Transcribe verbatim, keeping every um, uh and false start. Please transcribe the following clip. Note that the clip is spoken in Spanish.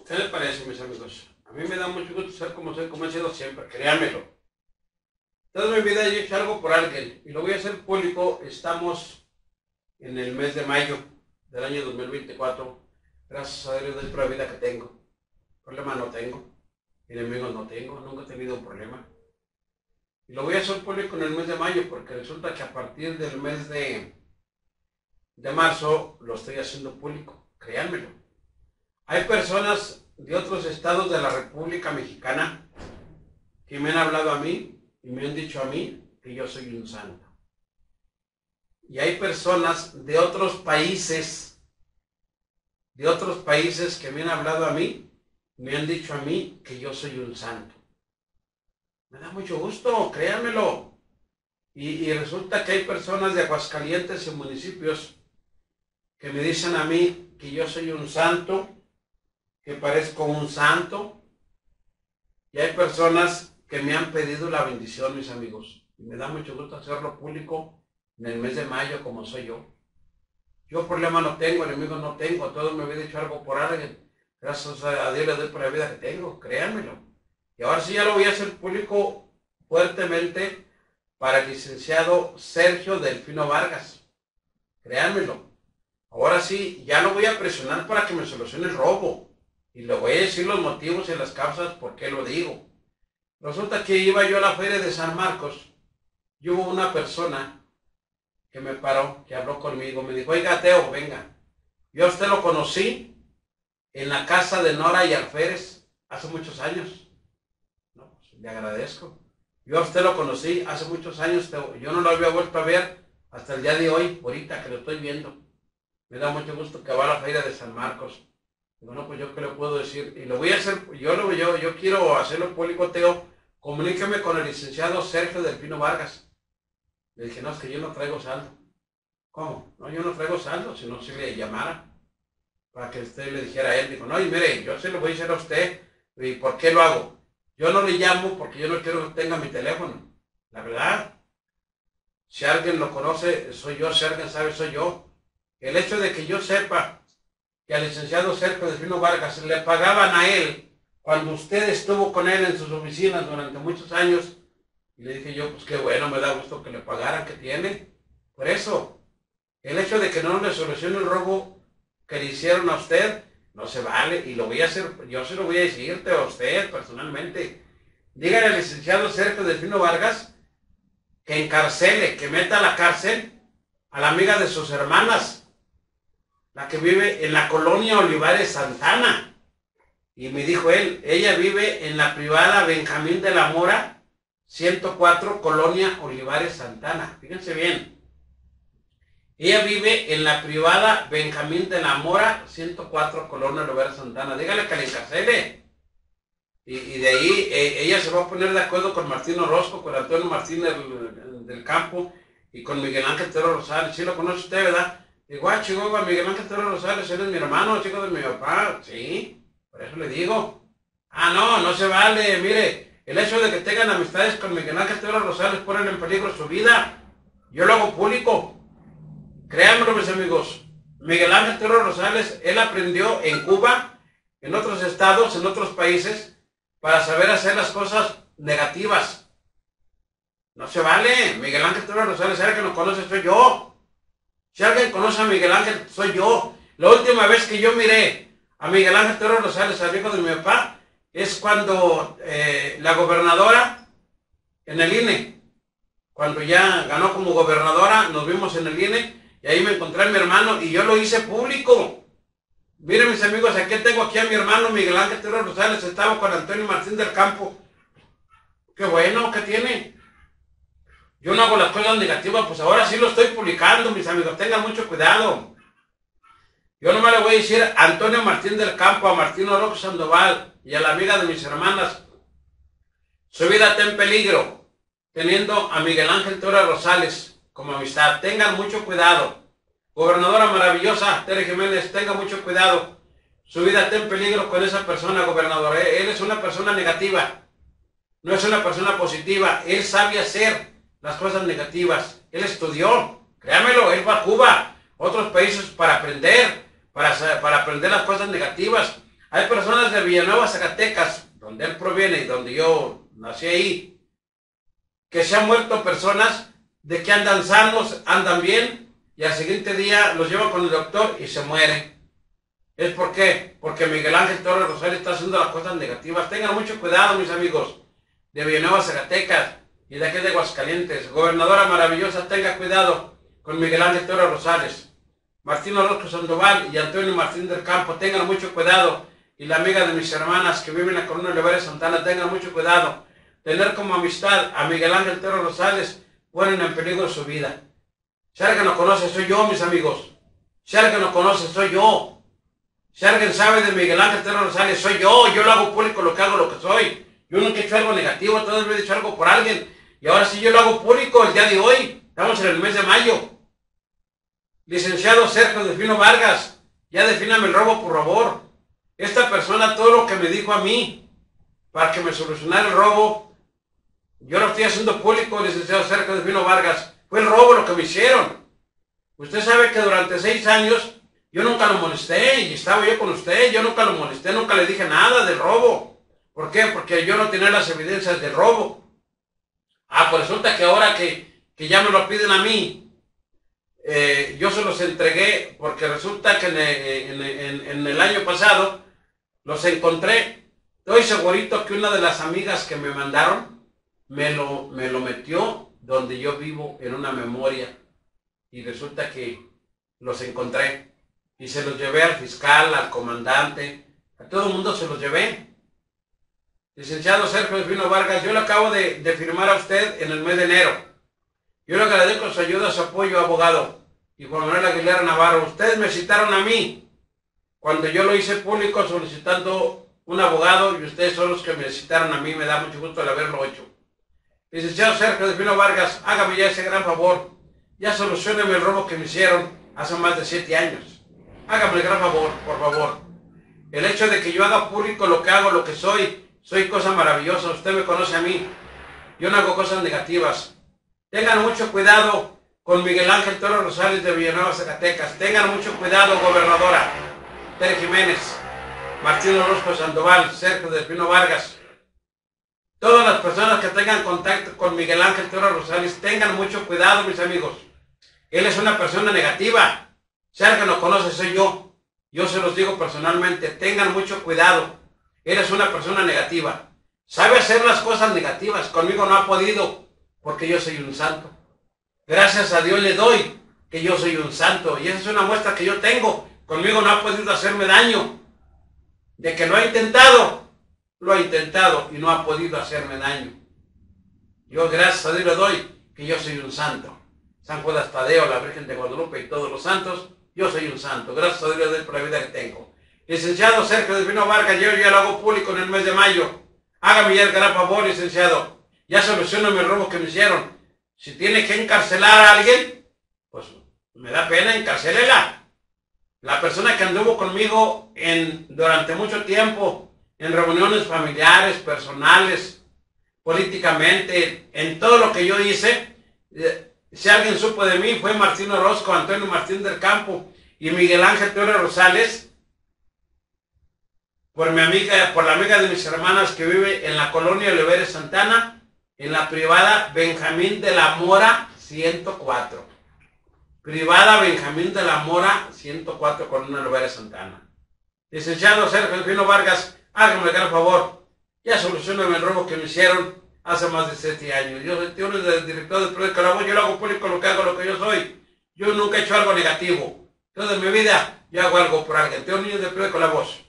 ¿Qué le parece, mis amigos? A mí me da mucho gusto ser como soy, como he sido siempre, créanmelo. Toda mi vida yo he hecho algo por alguien y lo voy a hacer público. Estamos en el mes de mayo del año dos mil veinticuatro. Gracias a Dios doy por la vida que tengo. Problema no tengo, enemigos no tengo, nunca he tenido un problema. Y lo voy a hacer público en el mes de mayo porque resulta que a partir del mes de, de marzo lo estoy haciendo público, créanmelo. Hay personas de otros estados de la República Mexicana que me han hablado a mí y me han dicho a mí que yo soy un santo. Y hay personas de otros países, de otros países que me han hablado a mí, me han dicho a mí que yo soy un santo. Me da mucho gusto, créanmelo. Y, y resulta que hay personas de Aguascalientes y municipios que me dicen a mí que yo soy un santo, que parezco un santo. Y hay personas que me han pedido la bendición, mis amigos. Y me da mucho gusto hacerlo público en el mes de mayo como soy yo. Yo problema no tengo, enemigos no tengo. Todos me habían dicho algo por alguien. Gracias a Dios le doy por la vida que tengo, créanmelo. Y ahora sí ya lo voy a hacer público fuertemente para el licenciado Sergio Delfino Vargas. Créanmelo. Ahora sí, ya lo voy a presionar para que me solucione el robo. Y le voy a decir los motivos y las causas por qué lo digo. Resulta que iba yo a la feria de San Marcos y hubo una persona que me paró, que habló conmigo, me dijo, oiga Teo, venga, yo a usted lo conocí en la casa de Nora y Alférez hace muchos años. No, pues, le agradezco. Yo a usted lo conocí hace muchos años, Teo. Yo no lo había vuelto a ver hasta el día de hoy, ahorita que lo estoy viendo. Me da mucho gusto que va a la feria de San Marcos. Bueno, pues yo qué le puedo decir, y lo voy a hacer, yo lo yo, yo quiero hacerlo público, Teo, comuníqueme con el licenciado Sergio Delfino Vargas. Le dije, no, es que yo no traigo saldo. ¿Cómo? No, yo no traigo saldo, sino si le llamara, para que usted le dijera a él. Dijo, no, y mire, yo se lo voy a decir a usted, ¿y por qué lo hago? Yo no le llamo porque yo no quiero que tenga mi teléfono, la verdad. Si alguien lo conoce, soy yo, si alguien sabe, soy yo. El hecho de que yo sepa que al licenciado Sergio Delfino Vargas le pagaban a él cuando usted estuvo con él en sus oficinas durante muchos años, y le dije yo, pues qué bueno, me da gusto que le pagaran, que tiene. Por eso, el hecho de que no le solucione el robo que le hicieron a usted, no se vale, y lo voy a hacer, yo se lo voy a decirte a usted personalmente. Dígale al licenciado Sergio Delfino Vargas que encarcele, que meta a la cárcel a la amiga de sus hermanas, la que vive en la colonia Olivares Santana. Y me dijo él, ella vive en la privada Benjamín de la Mora, ciento cuatro, colonia Olivares Santana. Fíjense bien. Ella vive en la privada Benjamín de la Mora, ciento cuatro, colonia Olivares Santana. Dígale que le encarcele. Y, y de ahí eh, ella se va a poner de acuerdo con Martín Orozco, con Antonio Martín del, del Campo y con Miguel Ángel Tero Rosales. Sí lo conoce usted, ¿verdad? Digo, ah, Chihuahua, Miguel Ángel Tero Rosales, él es mi hermano, chico de mi papá. Sí, por eso le digo. Ah, no, no se vale. Mire, el hecho de que tengan amistades con Miguel Ángel Tero Rosales ponen en peligro su vida. Yo lo hago público. Créanmelo, mis amigos. Miguel Ángel Tero Rosales, él aprendió en Cuba, en otros estados, en otros países, para saber hacer las cosas negativas. No se vale. Miguel Ángel Tero Rosales, el que nos conoce soy yo. Si alguien conoce a Miguel Ángel, soy yo. La última vez que yo miré a Miguel Ángel Tero Rosales, al hijo de mi papá, es cuando eh, la gobernadora, en el I N E, cuando ya ganó como gobernadora, nos vimos en el I N E, y ahí me encontré a mi hermano, y yo lo hice público. Miren, mis amigos, aquí tengo aquí a mi hermano Miguel Ángel Tero Rosales, estaba con Antonio Martín del Campo. Qué bueno, ¿qué tiene? Yo no hago las cosas negativas, pues ahora sí lo estoy publicando, mis amigos, tengan mucho cuidado. Yo nomás le voy a decir a Antonio Martín del Campo, a Martín Orozco Sandoval y a la amiga de mis hermanas, su vida está en peligro, teniendo a Miguel Ángel Tero Rosales como amistad. Tengan mucho cuidado. Gobernadora maravillosa, Tere Jiménez, tenga mucho cuidado. Su vida está en peligro con esa persona, gobernador. Él es una persona negativa, no es una persona positiva. Él sabe hacer las cosas negativas. Él estudió, créamelo, él va a Cuba, otros países para aprender, para, para aprender las cosas negativas. Hay personas de Villanueva, Zacatecas, donde él proviene y donde yo nací ahí, que se han muerto personas de que andan sanos, andan bien, y al siguiente día los llevan con el doctor y se mueren. ¿Es por qué? Porque Miguel Ángel Torres Rosales está haciendo las cosas negativas. Tengan mucho cuidado, mis amigos, de Villanueva, Zacatecas, y de aquí de Aguascalientes. Gobernadora maravillosa, tenga cuidado con Miguel Ángel Torres Rosales. Martín Orozco Sandoval y Antonio Martín del Campo, tengan mucho cuidado. Y la amiga de mis hermanas que viven en la colonia Olivares Santana, tengan mucho cuidado. Tener como amistad a Miguel Ángel Torres Rosales ponen en peligro su vida. Si alguien lo conoce, soy yo, mis amigos. Si alguien lo conoce, soy yo. Si alguien sabe de Miguel Ángel Torres Rosales, soy yo. Yo lo hago público, lo que hago, lo que soy. Yo nunca he hecho algo negativo, todos me he dicho algo por alguien. Y ahora sí yo lo hago público el día de hoy. Estamos en el mes de mayo. Licenciado Sergio Delfino Vargas, ya defíname el robo por favor. Esta persona, todo lo que me dijo a mí, para que me solucionara el robo, yo lo estoy haciendo público, licenciado Sergio Delfino Vargas. Fue el robo lo que me hicieron. Usted sabe que durante seis años yo nunca lo molesté y estaba yo con usted, yo nunca lo molesté, nunca le dije nada del robo. ¿Por qué? Porque yo no tenía las evidencias del robo. Ah, pues resulta que ahora que, que ya me lo piden a mí, eh, yo se los entregué porque resulta que en, en, en, en el año pasado los encontré. Estoy segurito que una de las amigas que me mandaron me lo, me lo metió donde yo vivo en una memoria y resulta que los encontré y se los llevé al fiscal, al comandante, a todo el mundo se los llevé. Licenciado Sergio Delfino Vargas, yo le acabo de, de firmar a usted en el mes de enero. Yo le agradezco su ayuda, su apoyo, abogado. Y Juan Manuel Aguilera Navarro, ustedes me citaron a mí cuando yo lo hice público solicitando un abogado y ustedes son los que me citaron a mí, me da mucho gusto el haberlo hecho. Licenciado Sergio Delfino Vargas, hágame ya ese gran favor, ya solucioneme el robo que me hicieron hace más de siete años. Hágame el gran favor, por favor. El hecho de que yo haga público lo que hago, lo que soy, soy cosa maravillosa, usted me conoce a mí, yo no hago cosas negativas. Tengan mucho cuidado con Miguel Ángel Torres Rosales de Villanueva, Zacatecas. Tengan mucho cuidado, gobernadora Tere Jiménez, Martín Orozco Sandoval, Sergio Delfino Vargas. Todas las personas que tengan contacto con Miguel Ángel Torres Rosales, tengan mucho cuidado, mis amigos. Él es una persona negativa. Si alguien lo conoce, soy yo. Yo se los digo personalmente, tengan mucho cuidado. Él es una persona negativa. Sabe hacer las cosas negativas. Conmigo no ha podido, porque yo soy un santo. Gracias a Dios le doy que yo soy un santo. Y esa es una muestra que yo tengo. Conmigo no ha podido hacerme daño. De que lo ha intentado, lo ha intentado y no ha podido hacerme daño. Yo gracias a Dios le doy que yo soy un santo. San Judas Tadeo, la Virgen de Guadalupe y todos los santos, yo soy un santo. Gracias a Dios le doy por la vida que tengo. Licenciado Sergio Delfino Vargas, yo ya lo hago público en el mes de mayo. Hágame ya el gran favor, licenciado. Ya solucioname el robo que me hicieron. Si tiene que encarcelar a alguien, pues me da pena, encarcelela. La persona que anduvo conmigo en, durante mucho tiempo, en reuniones familiares, personales, políticamente, en todo lo que yo hice, eh, si alguien supo de mí, fue Martín Orozco, Antonio Martín del Campo y Miguel Ángel Torres Rosales, por mi amiga, por la amiga de mis hermanas que vive en la colonia Olivares Santana, en la privada Benjamín de la Mora ciento cuatro. Privada Benjamín de la Mora ciento cuatro, colonia Olivares Santana. Licenciado Sergio Delfino Vargas, hágame el gran favor, ya solucioname el robo que me hicieron hace más de siete años. Yo soy tío del director del periódico La Voz, yo lo hago público lo que hago, lo que yo soy. Yo nunca he hecho algo negativo. Toda mi vida yo hago algo por alguien. Tengo niños del periódico La Voz.